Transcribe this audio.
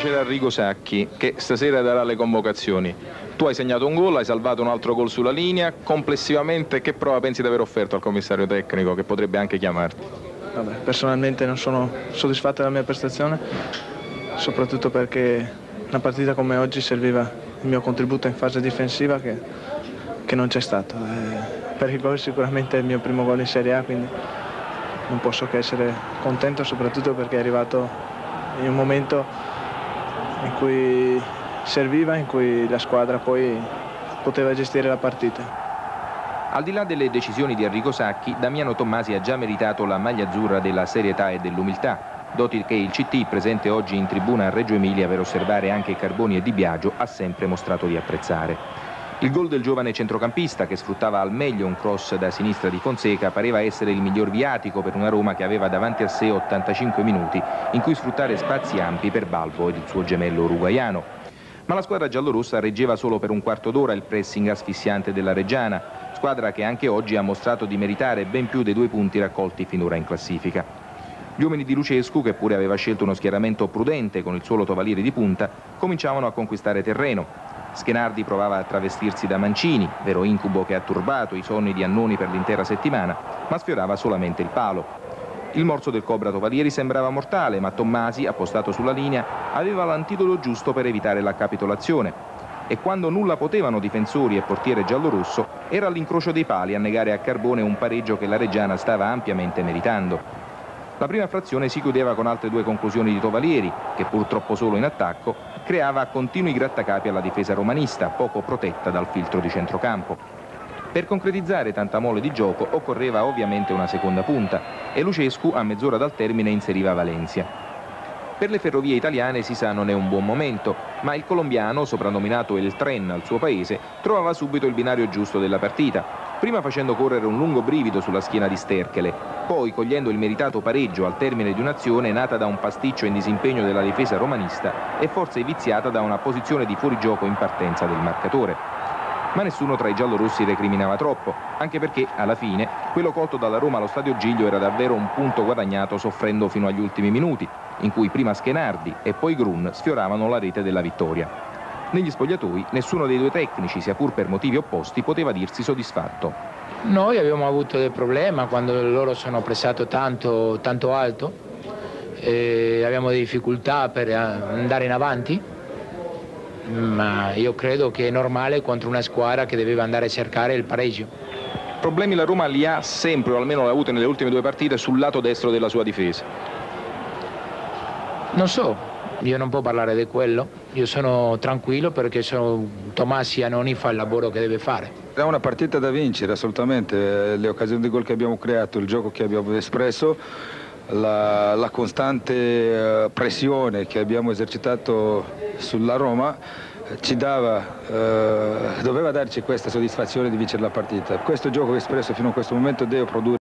c'era Arrigo Sacchi, che stasera darà le convocazioni. Tu hai segnato un gol, hai salvato un altro gol sulla linea. Complessivamente che prova pensi di aver offerto al commissario tecnico, che potrebbe anche chiamarti? Vabbè, personalmente non sono soddisfatto della mia prestazione, soprattutto perché una partita come oggi serviva il mio contributo in fase difensiva che non c'è stato. Per il gol sicuramente è il mio primo gol in Serie A, quindi non posso che essere contento, soprattutto perché è arrivato in un momento in cui serviva, in cui la squadra poi poteva gestire la partita. Al di là delle decisioni di Arrigo Sacchi, Damiano Tommasi ha già meritato la maglia azzurra della serietà e dell'umiltà, doti che il CT, presente oggi in tribuna a Reggio Emilia per osservare anche Carboni e Di Biagio, ha sempre mostrato di apprezzare. Il gol del giovane centrocampista, che sfruttava al meglio un cross da sinistra di Fonseca, pareva essere il miglior viatico per una Roma che aveva davanti a sé 85 minuti in cui sfruttare spazi ampi per Balbo ed il suo gemello uruguaiano. Ma la squadra giallorossa reggeva solo per un quarto d'ora il pressing asfissiante della Reggiana, squadra che anche oggi ha mostrato di meritare ben più dei 2 punti raccolti finora in classifica. Gli uomini di Lucescu, che pure aveva scelto uno schieramento prudente con il suo Tovalieri di punta, cominciavano a conquistare terreno. Schenardi provava a travestirsi da Mancini, vero incubo che ha turbato i sonni di Annoni per l'intera settimana, ma sfiorava solamente il palo. Il morso del Cobra Tovalieri sembrava mortale, ma Tommasi, appostato sulla linea, aveva l'antidoto giusto per evitare la capitolazione. E quando nulla potevano difensori e portiere giallorosso, era l'incrocio dei pali a negare a Carbone un pareggio che la Reggiana stava ampiamente meritando. La prima frazione si chiudeva con altre 2 conclusioni di Tovalieri, che pur troppo solo in attacco, creava continui grattacapi alla difesa romanista, poco protetta dal filtro di centrocampo. Per concretizzare tanta mole di gioco occorreva ovviamente una seconda punta e Lucescu a mezz'ora dal termine inseriva Valencia. Per le ferrovie italiane si sa non è un buon momento, ma il colombiano, soprannominato il Tren al suo paese, trovava subito il binario giusto della partita, prima facendo correre un lungo brivido sulla schiena di Sterchele, poi cogliendo il meritato pareggio al termine di un'azione nata da un pasticcio in disimpegno della difesa romanista e forse viziata da una posizione di fuorigioco in partenza del marcatore. Ma nessuno tra i giallorossi recriminava troppo, anche perché, alla fine, quello colto dalla Roma allo Stadio Giglio era davvero un punto guadagnato soffrendo fino agli ultimi minuti, in cui prima Schenardi e poi Grun sfioravano la rete della vittoria. Negli spogliatoi nessuno dei 2 tecnici, sia pur per motivi opposti, poteva dirsi soddisfatto. Noi abbiamo avuto dei problemi quando loro sono pressato tanto alto, abbiamo delle difficoltà per andare in avanti, ma io credo che è normale contro una squadra che doveva andare a cercare il pareggio. Problemi la Roma li ha sempre, o almeno l'ha avuto nelle ultime 2 partite, sul lato destro della sua difesa. Non so, io non posso parlare di quello, io sono tranquillo perché Tommasi Annoni fa il lavoro che deve fare. È una partita da vincere assolutamente, le occasioni di gol che abbiamo creato, il gioco che abbiamo espresso, la costante pressione che abbiamo esercitato sulla Roma ci doveva darci questa soddisfazione di vincere la partita. Questo gioco espresso fino a questo momento deve produrre